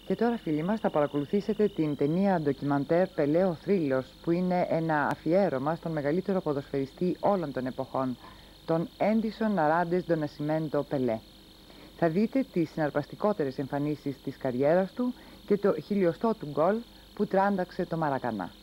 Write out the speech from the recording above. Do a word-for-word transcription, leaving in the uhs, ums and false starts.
Και τώρα, φίλοι μας, θα παρακολουθήσετε την ταινία ντοκιμαντέρ «Πελέ ο Θρύλος», που είναι ένα αφιέρωμα στον μεγαλύτερο ποδοσφαιριστή όλων των εποχών, τον Έντισον Αράντες ντο Νασιμέντο Πελέ. Θα δείτε τις συναρπαστικότερες εμφανίσεις της καριέρας του και το χιλιοστό του γκολ που τράνταξε το Μαρακανά.